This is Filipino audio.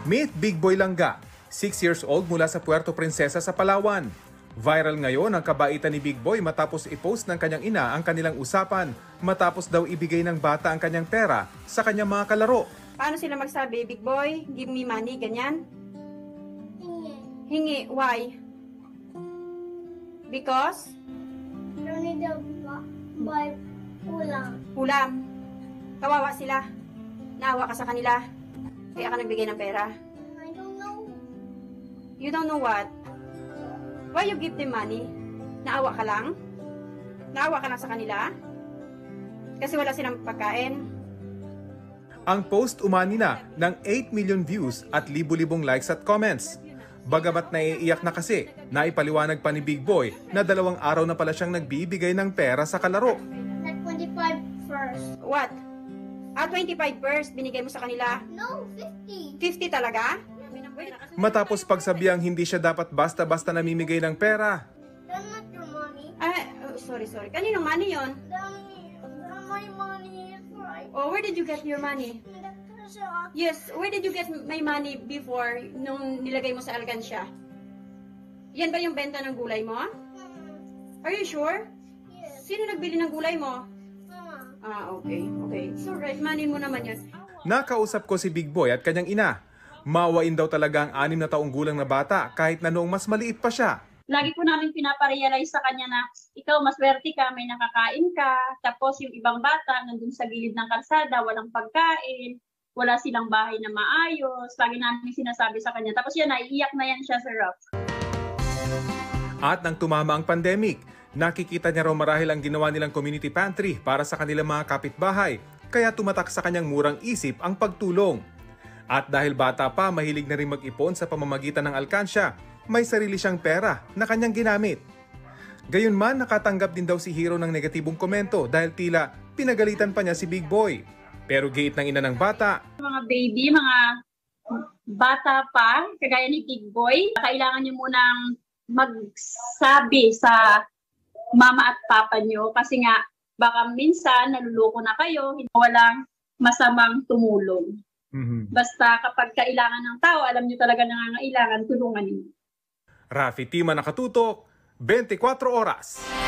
Meet Big Boy Langga, 6 years old mula sa Puerto Princesa sa Palawan. Viral ngayon ang kabaitan ni Big Boy matapos i-post ng kanyang ina ang kanilang usapan matapos daw ibigay ng bata ang kanyang pera sa kanyang mga kalaro. Paano sila magsabi, Big Boy, give me money, ganyan? Hingi. Why? Because? Don't need to buy ulam. Ulam. Kawawa sila. Naawa ka sa kanila. Kaya ka nagbigay ng pera. I don't know. You don't know what? Why you give them money? Naawa ka lang? Naawa ka lang sa kanila? Kasi wala silang pagkain. Ang post umani na ng 8 million views at libu-libong likes at comments. Bagamat naiiyak na kasi, naipaliwanag pa ni Big Boy na 2 araw na pala siyang nagbibigay ng pera sa kalaro. Not 25 first. What? 25 first, binigay mo sa kanila. No, 50. 50 talaga? Matapos pagsabihan hindi siya dapat basta-basta namimigay ng pera. That's not your money. Sorry. Kaninong money yon? My money is right. Oh, where did you get your money? Yes, where did you get my money before nung nilagay mo sa alkansya? Yan ba yung benta ng gulay mo? Are you sure? Yes. Sino nagbili ng gulay mo? Mama. Okay. So, right, money mo naman yun. Nakausap ko si Big Boy at kanyang ina. Maawain daw talaga ang 6 na taong gulang na bata kahit na noong mas maliit pa siya. Lagi ko namin pinaparealize sa kanya na ikaw maswerte ka, may nakakain ka, tapos yung ibang bata nandun sa gilid ng kalsada, walang pagkain, wala silang bahay na maayos. Lagi namin sinasabi sa kanya. Tapos yan, naiiyak na yan siya sa rough. At nang tumama ang pandemic, nakikita niya raw marahil ang ginawa nilang community pantry para sa kanilang mga kapitbahay, kaya tumatak sa kanyang murang isip ang pagtulong. At dahil bata pa, mahilig na rin mag-ipon sa pamamagitan ng alkansya, may sarili siyang pera na kanyang ginamit. Gayunman, nakatanggap din daw si Hero ng negatibong komento dahil tila pinagalitan pa niya si Big Boy. Pero giit ng ina ng bata, Mga baby, mga bata pa, kagaya ni Big Boy, kailangan niyo munang magsabi sa mama at papa niyo kasi nga baka minsan naluloko na kayo, walang masamang tumulong. Basta kapag kailangan ng tao, alam niyo talaga nangangailangan, tulungan niyo. Rafi Tima, nakatutok, 24 oras.